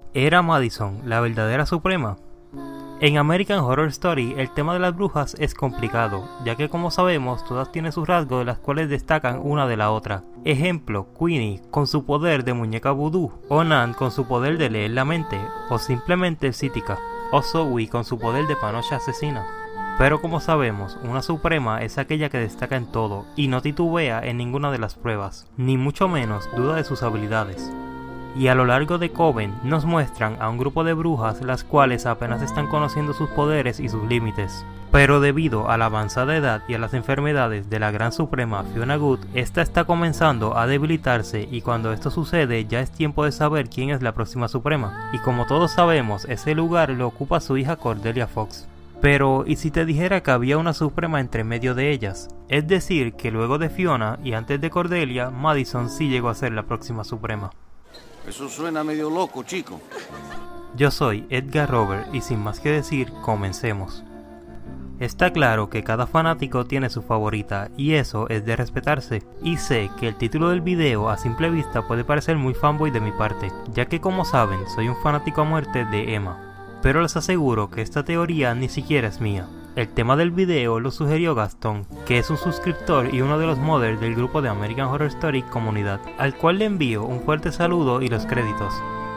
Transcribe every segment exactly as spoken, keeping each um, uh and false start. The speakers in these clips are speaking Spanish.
¿Era Madison la verdadera suprema? En American Horror Story el tema de las brujas es complicado, ya que como sabemos todas tienen sus rasgos de las cuales destacan una de la otra. Ejemplo, Queenie con su poder de muñeca vudú, o Nan con su poder de leer la mente, o simplemente Psíquica, o Zoe con su poder de panocha asesina. Pero como sabemos, una suprema es aquella que destaca en todo y no titubea en ninguna de las pruebas, ni mucho menos duda de sus habilidades. Y a lo largo de Coven nos muestran a un grupo de brujas las cuales apenas están conociendo sus poderes y sus límites. Pero debido a la avanzada edad y a las enfermedades de la gran suprema Fiona Good, esta está comenzando a debilitarse y cuando esto sucede ya es tiempo de saber quién es la próxima suprema. Y como todos sabemos, ese lugar lo ocupa su hija Cordelia Fox. Pero, ¿y si te dijera que había una suprema entre medio de ellas? Es decir, que luego de Fiona y antes de Cordelia, Madison sí llegó a ser la próxima suprema. Eso suena medio loco, chico. Yo soy Edgar Robert y sin más que decir, comencemos. Está claro que cada fanático tiene su favorita y eso es de respetarse. Y sé que el título del video a simple vista puede parecer muy fanboy de mi parte, ya que como saben soy un fanático a muerte de Emma. Pero les aseguro que esta teoría ni siquiera es mía. El tema del video lo sugirió Gastón, que es un suscriptor y uno de los modders del grupo de American Horror Story Comunidad, al cual le envío un fuerte saludo y los créditos.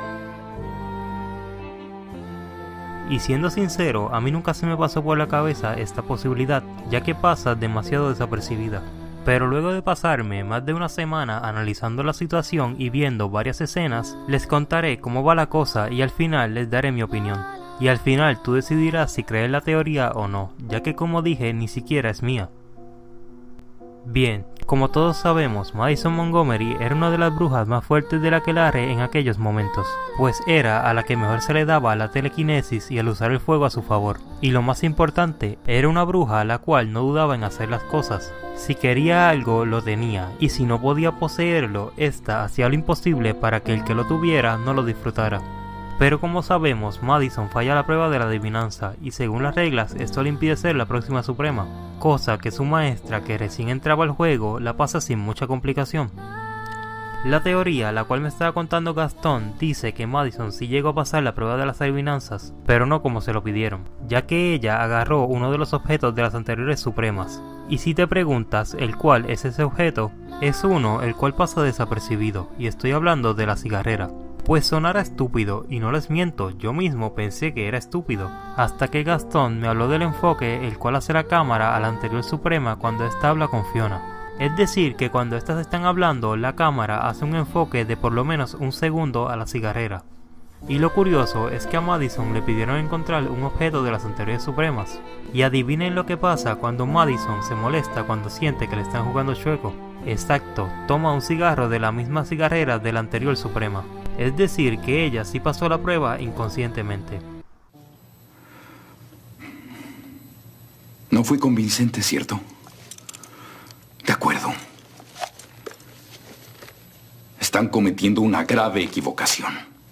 Y siendo sincero, a mí nunca se me pasó por la cabeza esta posibilidad, ya que pasa demasiado desapercibida. Pero luego de pasarme más de una semana analizando la situación y viendo varias escenas, les contaré cómo va la cosa y al final les daré mi opinión. Y al final tú decidirás si creer la teoría o no, ya que como dije ni siquiera es mía. Bien, como todos sabemos, Madison Montgomery era una de las brujas más fuertes de la Aquelarre en aquellos momentos, pues era a la que mejor se le daba la telequinesis y el usar el fuego a su favor. Y lo más importante, era una bruja a la cual no dudaba en hacer las cosas. Si quería algo, lo tenía, y si no podía poseerlo, ésta hacía lo imposible para que el que lo tuviera no lo disfrutara. Pero como sabemos, Madison falla la prueba de la adivinanza, y según las reglas, esto le impide ser la próxima suprema, cosa que su maestra, que recién entraba al juego, la pasa sin mucha complicación. La teoría, la cual me estaba contando Gastón, dice que Madison sí llegó a pasar la prueba de las adivinanzas, pero no como se lo pidieron, ya que ella agarró uno de los objetos de las anteriores supremas. Y si te preguntas el cuál es ese objeto, es uno el cual pasa desapercibido, y estoy hablando de la cigarrera. Pues sonara estúpido, y no les miento, yo mismo pensé que era estúpido, hasta que Gastón me habló del enfoque el cual hace la cámara a la anterior suprema cuando ésta habla con Fiona. Es decir, que cuando estas están hablando, la cámara hace un enfoque de por lo menos un segundo a la cigarrera. Y lo curioso es que a Madison le pidieron encontrar un objeto de las anteriores supremas. Y adivinen lo que pasa cuando Madison se molesta cuando siente que le están jugando chueco. Exacto, toma un cigarro de la misma cigarrera de la anterior suprema. Es decir, que ella sí pasó la prueba inconscientemente. No fui convincente, ¿cierto? De acuerdo. Están cometiendo una grave equivocación.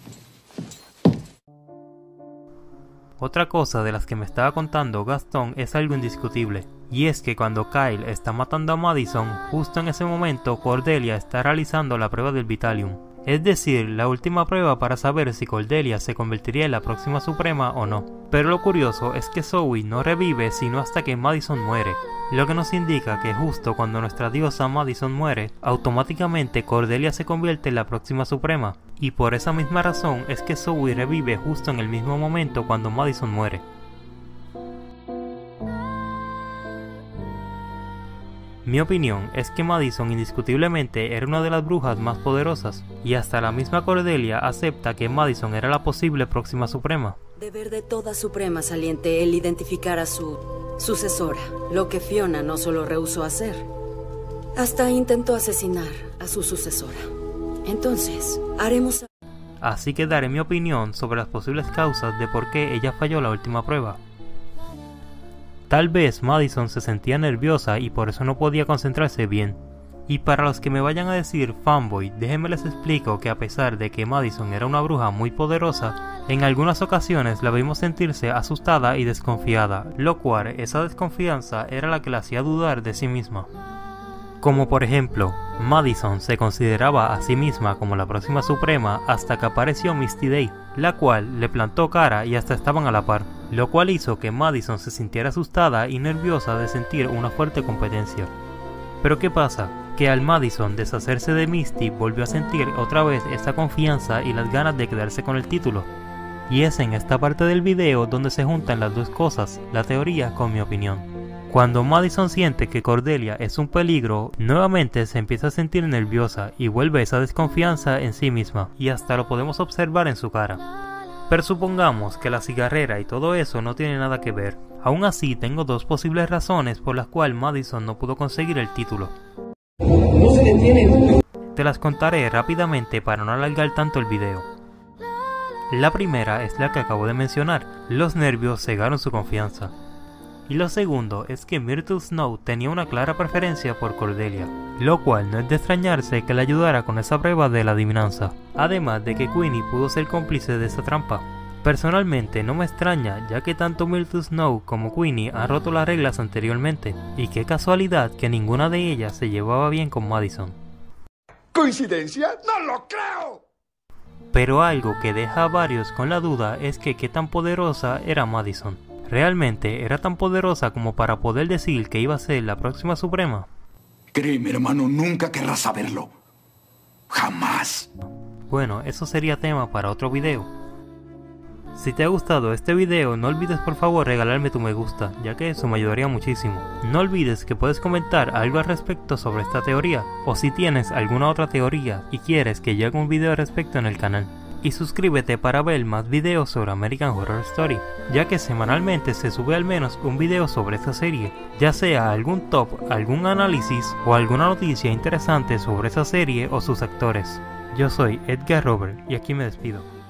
Otra cosa de las que me estaba contando Gastón es algo indiscutible, y es que cuando Kyle está matando a Madison, justo en ese momento Cordelia está realizando la prueba del Vitalium. Es decir, la última prueba para saber si Cordelia se convertiría en la próxima suprema o no. Pero lo curioso es que Zoe no revive sino hasta que Madison muere, lo que nos indica que justo cuando nuestra diosa Madison muere, automáticamente Cordelia se convierte en la próxima suprema, y por esa misma razón es que Zoe revive justo en el mismo momento cuando Madison muere. Mi opinión es que Madison indiscutiblemente era una de las brujas más poderosas, y hasta la misma Cordelia acepta que Madison era la posible próxima suprema. Deber de toda suprema saliente el identificar a su sucesora, lo que Fiona no solo rehusó hacer, hasta intentó asesinar a su sucesora. Entonces, haremos... Así que daré mi opinión sobre las posibles causas de por qué ella falló la última prueba. Tal vez Madison se sentía nerviosa y por eso no podía concentrarse bien. Y para los que me vayan a decir fanboy, déjenme les explico que a pesar de que Madison era una bruja muy poderosa, en algunas ocasiones la vimos sentirse asustada y desconfiada, lo cual esa desconfianza era la que la hacía dudar de sí misma. Como por ejemplo, Madison se consideraba a sí misma como la próxima Suprema hasta que apareció Misty Day, la cual le plantó cara y hasta estaban a la par, lo cual hizo que Madison se sintiera asustada y nerviosa de sentir una fuerte competencia. Pero ¿qué pasa? Que al Madison deshacerse de Misty volvió a sentir otra vez esa confianza y las ganas de quedarse con el título. Y es en esta parte del video donde se juntan las dos cosas, la teoría con mi opinión. Cuando Madison siente que Cordelia es un peligro, nuevamente se empieza a sentir nerviosa y vuelve esa desconfianza en sí misma, y hasta lo podemos observar en su cara. Pero supongamos que la cigarrera y todo eso no tiene nada que ver. Aún así, tengo dos posibles razones por las cuales Madison no pudo conseguir el título. No se detiene. Te las contaré rápidamente para no alargar tanto el video. La primera es la que acabo de mencionar, los nervios cegaron su confianza. Y lo segundo es que Myrtle Snow tenía una clara preferencia por Cordelia, lo cual no es de extrañarse que le ayudara con esa prueba de la adivinanza, además de que Queenie pudo ser cómplice de esa trampa. Personalmente no me extraña, ya que tanto Myrtle Snow como Queenie han roto las reglas anteriormente, y qué casualidad que ninguna de ellas se llevaba bien con Madison. ¿Coincidencia? ¡No lo creo! Pero algo que deja a varios con la duda es que qué tan poderosa era Madison. ¿Realmente era tan poderosa como para poder decir que iba a ser la próxima Suprema? Créeme, hermano, nunca querrás saberlo. Jamás. Bueno, eso sería tema para otro video. Si te ha gustado este video, no olvides por favor regalarme tu me gusta, ya que eso me ayudaría muchísimo. No olvides que puedes comentar algo al respecto sobre esta teoría, o si tienes alguna otra teoría y quieres que yo haga un video al respecto en el canal. Y suscríbete para ver más videos sobre American Horror Story, ya que semanalmente se sube al menos un video sobre esta serie, ya sea algún top, algún análisis o alguna noticia interesante sobre esa serie o sus actores. Yo soy Edgar Robert y aquí me despido.